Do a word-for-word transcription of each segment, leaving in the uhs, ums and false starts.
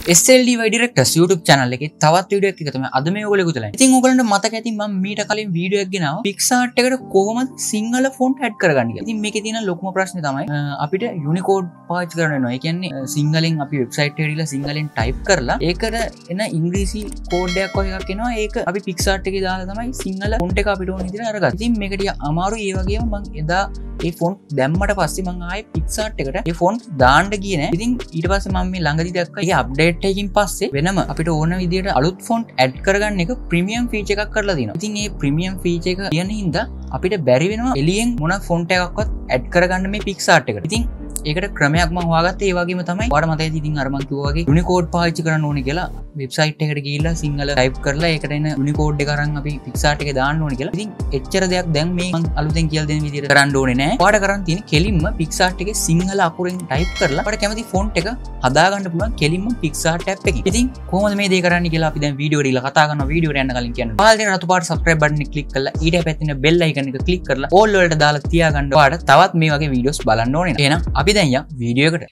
S L D Y Directors YouTube channel එකේ තවත් video එකක් තමයි අද මේ ඔයගොල්ලෝ එකතු වෙලා. ඉතින් ඔයගොල්ලන්ට මතක ඇති මම මීට කලින් වීඩියෝ එකක් ගෙනාවා Picsart එකට කොහොමද සිංහල ෆොන්ට් ඇඩ් කරගන්නේ කියලා. ඉතින් මේකේ තියෙන ලොකුම ප්‍රශ්නේ තමයි අපිට Unicode පාවිච්චි කරන්න වෙනවා. ඒ කියන්නේ සිංහලෙන් අපි වෙබ්සයිට් එකට ගිහලා සිංහලෙන් ටයිප් කරලා ඒකට එන ඉංග්‍රීසි කෝඩ් එකක් වගේ එකක් එනවා. ඒක අපි Picsart එකේ දාලා තමයි සිංහල ෆොන්ට් එක අපිට ඕන විදිහට අරගන්න. ඉතින් මේක ටික අමාරුයි. ඒ වගේම මම එදා ඒ ෆොන්ට් දැම්මට පස්සේ මම ආයේ Picsart එකට ඒ ෆොන්ට් දාන්න ගියේ නෑ. ඉතින් ඊට පස්සේ මම මේ ළඟදී දැක්කා ඒ අප්ඩේට් එකකින් පස්සේ වෙනම අපිට ඕන විදිහට අලුත් ෆොන්ට් ඇඩ් කරගන්න එක ප්‍රීමියම් ෆීචර් එකක් කරලා තියෙනවා. ඉතින් මේ ප්‍රීමියම් ෆීචර් එක කියන හින්දා අපිට බැරි වෙනවා එළියෙන් මොන ෆොන්ට් එකක්වත් ඇඩ් කරගන්න මේ Picsart එකට. ඉතින් ඒකට ක්‍රමයක් මම හොයාගත්තා. ඒ වගේම තමයි ඔයාලට මතකයි ඉතින් අර මම කිව්වා වගේ Unicode පාවිච්චි කරන්න ඕනේ කියලා වෙබ්සයිට් එකට ගිහිල්ලා සිංහල ටයිප් කරලා ඒකට එන Unicode එක අරන් අපි Picsart එකේ දාන්න ඕනේ කියලා. ඉතින් එච්චර දෙයක් දැන් මේ මම අලුතෙන් කියලා දෙන විදිහට කරන්න ඕනේ නෑ. ඔයාලට කරන් තියෙන්නේ කෙලින්ම Picsart එකේ සිංහල අකුරෙන් ටයිප් කරලා ඔයාලට කැමති ෆොන්ට් එක හදාගන්න පුළුවන් කෙලින්ම Picsart app එකකින්. ඉතින් කොහොමද මේ දේ කරන්නේ කියලා අපි දැන් වීඩියෝ එකට ඉලා කතා කරනවා. වීඩියෝ එකට යන්න කලින් කියන්න. ඔයාලා දෙන රතු පාට subscribe button එක click කරලා ඊට පැත්තේ තියෙන bell icon එක click කරලා all වලට දාලා තියාගන්න. ඔයාලට තවත් මේ වගේ වීඩියෝස් බලන්න ඕනේ. එහෙනම් අපි දැන් යමු වීඩියෝ එකට.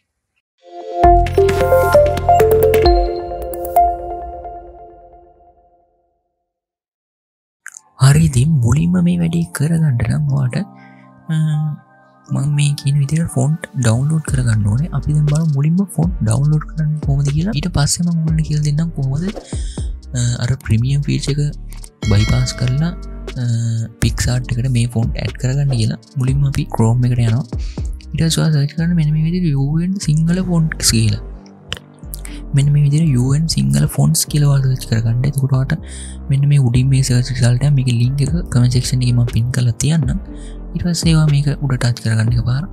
හරි ඉතින් මුලින්ම මේ වැඩේ කරගන්න නම් ඔයාලට මම මේ කියන විදිහට ෆොන්ට් ඩවුන්ලෝඩ් කරගන්න ඕනේ. අපි දැන් බලමු මුලින්ම ෆොන්ට් ඩවුන්ලෝඩ් කරන්න කොහොමද කියලා. ඊට පස්සේ මම ඔයාලට කියලා දෙන්නම් කොහොමද අර ප්‍රීමියම් ෆීචර් එක බයිපාස් කරලා Picsart එකට මේ ෆොන්ට් ඇඩ් කරගන්න කියලා. මුලින්ම අපි Chrome එකට යනවා. ඊට පස්සේ ඔයා සර්ච් කරන්න මෙන්න මේ විදිහට U N සිංහල ෆොන්ට්ස් කියලා. මෙන්න මේ විදිහට U N සිංහල ෆොන්ට්ස් කියලා ඔයාලා සර්ච් කරගන්න. එතකොට ඔයාලට මෙන්න මේ උඩින් මේ සර්ච් රිසල්ට් එක මේකේ ලින්ක් එක කමෙන්ට් සෙක්ෂන් එකේ මම පින් කරලා තියන්නම්. ඊට පස්සේ ඒවා මේක උඩ ටච් කරගන්න එකපාර.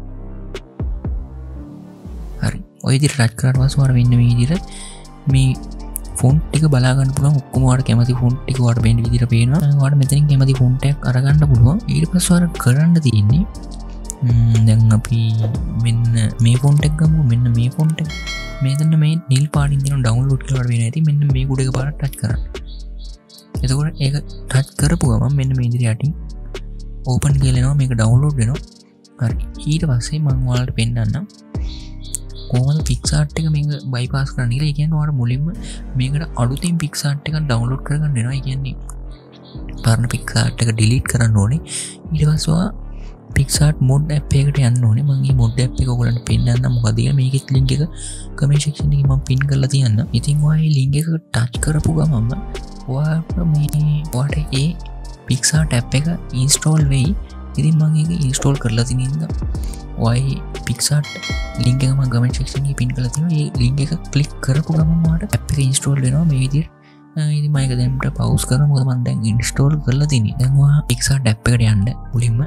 හරි. ඔය විදිහට ටච් කරාට පස්සේ ඔයාලා මෙන්න මේ විදිහට මේ ෆොන්ට් ටික බලා ගන්න පුළුවන්. ඔක්කොම ඔයාලට කැමති ෆොන්ට් ටික ඔයාලට මේ විදිහට පේනවා. ඔයාලට මෙතනින් කැමති ෆොන්ට් එකක් අරගන්න පුළුවන්. ඊට පස්සේ ඔයාලට කරන්න තියෙන්නේ දැන් අපි මෙන්න මේ ෆොන්ට් එක ගමු. මෙන්න මේ ෆොන්ට් එක මේකන්න මේ නිල් පාටින් තියෙන ඩවුන්ලෝඩ් කියලා වෙන ඇති. මෙන්න මේ උඩ එක පාරක් ටච් කරන්න. එතකොට ඒක ටච් කරපු ගමන් මෙන්න මේ විදිහට යටින් ඕපන් කියලා එනවා. මේක ඩවුන්ලෝඩ් වෙනවා. හරි. ඊට පස්සේ මම ඔයාලට පෙන්නන්නම් කොහොමද Picsart එක මේක බයිපාස් කරන්න කියලා. ඒ කියන්නේ ඔයාලට මුලින්ම මේකට අලුතින් Picsart එකක් ඩවුන්ලෝඩ් කරගන්න වෙනවා. ඒ කියන්නේ පරණ Picsart එක ඩිලීට් කරන්න ඕනේ. ඊට පස්සේ ඔයා Picsart mod app එකට යන්න ඕනේ. මම මේ mod app එක ඔයගොල්ලන්ට පෙන්නන්නම් මොකද කියලා. මේකෙත් link එක comment section එකේ මම pin කරලා තියන්නම්. ඉතින් ඔයා මේ link එක touch කරපු ගමන්ම ඔයාට මේ ඔයාට ඒ Picsart app එක install වෙයි. ඉතින් මම ඒක install කරලා තියෙන ඉඳන් ඔයා Picsart link එක මම comment section එකේ pin කරලා තියෙනවා. මේ link එක click කරපු ගමන් ඔයාට app එක install වෙනවා මේ විදිහට. ඉතින් මම ඒක දැන් pause කරමු. මොකද මම දැන් install කරලා තියෙන්නේ. දැන් ඔයා Picsart app එකට යන්න මුලින්ම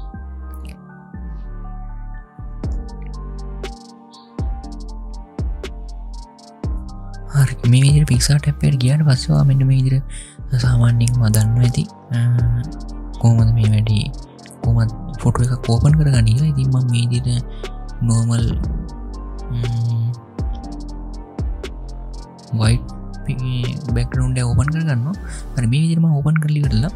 මේ විදිහට Picsart app එකට ගියාට පස්සේ ඔයා මෙන්න මේ විදිහට සාමාන්‍යයෙන් මම දන්නවා ඇති කොහොමද මේ වැඩි කොහොමද ෆොටෝ එකක් ඕපන් කරගන්නේ කියලා. ඉතින් මම මේ විදිහට normal white background එක ඕපන් කරගන්නවා. හරි මේ විදිහට මම ඕපන් කරලා ඉවරලා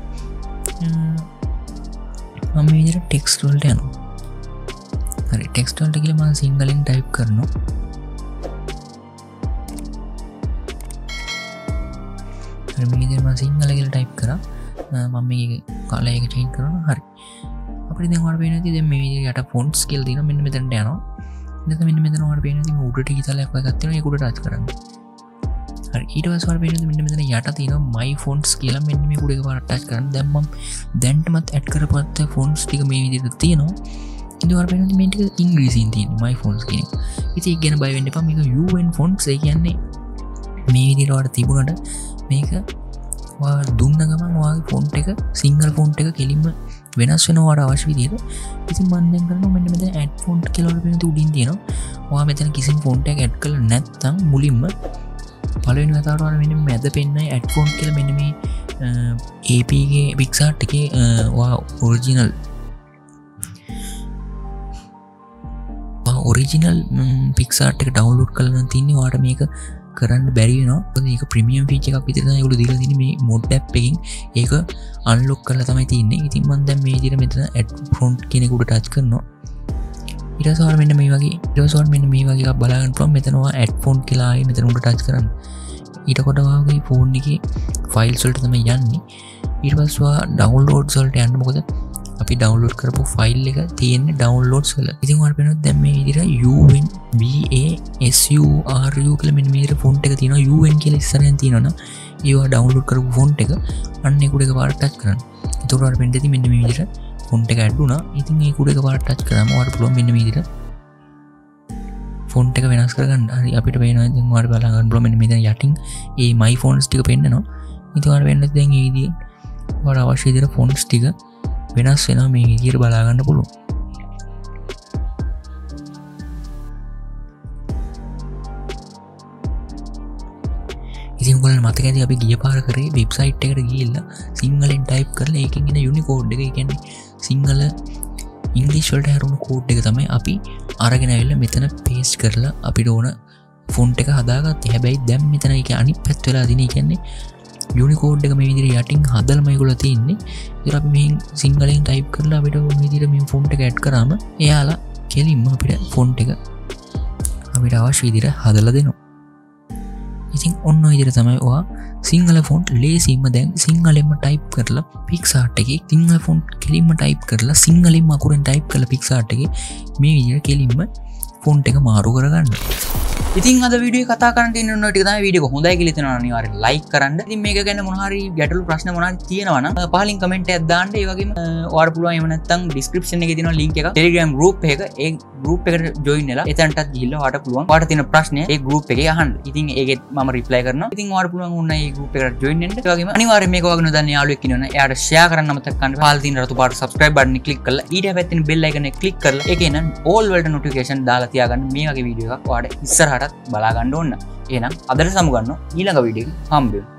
මම මේ විදිහට text වලට යනවා. හරි text වලට ගිහලා මම සිංහලෙන් type කරනවා. මේ විදිහට මම සිංහල කියලා ටයිප් කරා. මම මේක කලර් එක චේන්ජ් කරනවා. හරි. අපිට දැන් ඔයාලට පේනවා ඉතින් දැන් මේ විදිහට යට ෆොන්ට්ස් කියලා තියෙනවා. මෙන්න මෙතනට යනවා. ඊට මෙන්න මෙතන ඔයාලට පේනවා ඉතින් උඩට ඉතලයක් එකක් තියෙනවා. ඒක උඩ ටච් කරන්න. හරි. ඊට පස්සේ ඔයාලට පේනවා මෙන්න මෙතන යට තියෙනවා my fonts කියලා. මෙන්න මේ උඩ එකපාරක් ටච් කරන්න. දැන් මම දැන්ටමත් ඇඩ් කරපුවත් ෆොන්ට්ස් ටික මේ විදිහට තියෙනවා. ඉතින් ඔයාලට පේනවා මේ ටික ඉංග්‍රීසියෙන් තියෙනවා my fonts කියන එක. ඉතින් ඒක ගැන බය වෙන්න එපා. මේක U N fonts ඒ කියන්නේ මේ විදිහට ඔයාලට තිබුණාට මේක ඔයා දුන්න ගමන් ඔයාගේ ෆොන්ට් එක සිංගල් ෆොන්ට් එක කෙලින්ම වෙනස් වෙනවා ඔයාට අවශ්‍ය විදිහට. ඉතින් මම දැන් කරනවා මෙන්න මෙතන add font කියලා වල පේන උඩින් තියෙනවා. ඔයා මෙතන කිසිම ෆොන්ට් එකක් ඇඩ් කරලා නැත්නම් මුලින්ම පළවෙනි වතාවට ඔයාලා මෙන්න මැද පෙන්නයි add font කියලා මෙන්න මේ A P ගේ Picsart එකේ ඔයා ඔරිජිනල් ඔයා ඔරිජිනල් Picsart එක ඩවුන්ලෝඩ් කරලා නම් තින්නේ ඔයාට මේක කරන්න බැරි වෙනවා. මොකද මේක ප්‍රීමියම් ෆීචර් එකක් විතර තමයි ඒගොල්ලෝ දීලා තියෙන්නේ මේ mod app එකකින්. ඒක අන්ලොක් කරලා තමයි තියෙන්නේ. ඉතින් මම දැන් මේ විදිහට මෙතන add font කියන එක උඩ ටච් කරනවා. ඊට පස්සේ ඔයාලා මෙන්න මේ වගේ ඊට පස්සේ ඔයාලා මෙන්න මේ වගේ එකක් බලා ගන්න පුළුවන්. මෙතන ඔයා add font කියලා ආයේ මෙතන උඩ ටච් කරන්න. ඊට කොට ඔයාගේ ෆෝන් එකේ ෆයිල්ස් වලට තමයි යන්නේ. ඊට පස්සේ ඔයා downloads වලට යන්න. මොකද අපි download කරපු ෆයිල් එක තියෙන්නේ downloads වල. ඉතින් ඔයාලට පේනවා දැන් මේ විදිහට un v a s u r u කියලා මෙන්න මේ විදිහට ෆොන්ට් එක තියෙනවා. un කියලා ඉස්සරහින් තියෙනවනේ. ඒවා download කරපු ෆොන්ට් එක අන්න ඒක උඩ එකපාරට ටච් කරන්න. එතකොට ඔයාලට පේන්නේ ඉතින් මෙන්න මේ විදිහට ෆොන්ට් එක ඇඩ් වුණා. ඉතින් ඒක උඩ එකපාරට ටච් කරාම ඔයාලට පුළුවන් මෙන්න මේ විදිහට ෆොන්ට් එක වෙනස් කරගන්න. හරි අපිට පේනවා ඉතින් ඔයාලට බලා ගන්න පුළුවන් මෙන්න මෙතන යටින් මේ my fonts ටික පෙන්නනවා. ඉතින් ඔයාලට වෙන්නේ දැන් මේ විදිහට ඔයාලට අවශ්‍ය විදිහට fonts ටික වෙනස් වෙනවා. මේ විදිහට බලා ගන්න පුළුවන්. ඉතින් ඔයගොල්ලන්ට මතක ඇති අපි ගිය පාර කරේ වෙබ්සයිට් එකට ගිහිල්ලා සිංහලෙන් ටයිප් කරලා ඒකෙන් එන යුනිකෝඩ් එක, ඒ කියන්නේ සිංහල ඉංග්‍රීසි වලට හැරුණු කෝඩ් එක තමයි අපි අරගෙන ආවිල්ලා මෙතන පේස්ට් කරලා අපිට ඕන ෆොන්ට් එක හදාගත්තේ. හැබැයි දැන් මෙතන ඒක අනිත් පැත්ත වෙලා දිනේ, කියන්නේ යුනිකෝඩ් එක මේ විදිහට යටින් හදලා මේගොල්ලෝ තියන්නේ. ඒතර අපි මේ සිංහලෙන් ටයිප් කරලා අපිට මේ විදිහට මේ ෆොන්ට් එක ඇඩ් කරාම එයාලා කෙලින්ම අපිට ෆොන්ට් එක අපිට අවශ්‍ය විදිහට හදලා දෙනවා. ඉතින් ඔන්න ඔය විදිහට තමයි ඔයා සිංහල ෆොන්ට් ලේසියෙන්ම දැන් සිංහලෙන්ම ටයිප් කරලා Picsart එකේ සිංහල ෆොන්ට් කෙලින්ම ටයිප් කරලා සිංහලෙන්ම අකුරෙන් ටයිප් කරලා Picsart එකේ මේ විදිහට කෙලින්ම ෆොන්ට් එක මාරු කරගන්න. ඉතින් අද වීඩියෝ කතා කරන්න තියෙන ඔන්න ටික තමයි. වීඩියෝ එක හොඳයි කියලා හිතනවා අනිවාර්යෙන් ලයික් කරන්න. ඉතින් මේක ගැන මොන හරි ගැටලු ප්‍රශ්න මොනවාරි තියෙනවා නම් පහලින් කමෙන්ට් එකක් දාන්න. ඒ වගේම ඔයාලට පුළුවන් එහෙම නැත්නම් ඩිස්ක්‍රිප්ෂන් එකේ තියෙනවා link එක Telegram group එක. ඒ group එකට join වෙලා එතනටත් ගිහිල්ලා ඔයාලට පුළුවන් ඔයාලට තියෙන ප්‍රශ්නය ඒ group එකේ අහන්න. ඉතින් ඒකෙත් මම reply කරනවා. ඉතින් ඔයාලට පුළුවන් ඕන ඒ group එකට join වෙන්න. ඒ වගේම අනිවාර්යෙන් මේක වගේ නොදන්න යාළුවෙක් ඉන්නවනේ එයාට share කරන්න අමතක කරන්න. පහල තියෙන රතු පාට subscribe button එක click කරලා ඊට පැත්තෙන් bell icon එක click කරලා ඒකේ නම් all වලට notification දාලා තියාගන්න. මේ වගේ වීඩියෝ එකක් ඔයාලට ඉස්සරහටත් බලා ගන්න ඕන. එහෙනම් අදට සමු ගන්නවා ඊළඟ වීඩියෝ එකේ හම්බෙමු.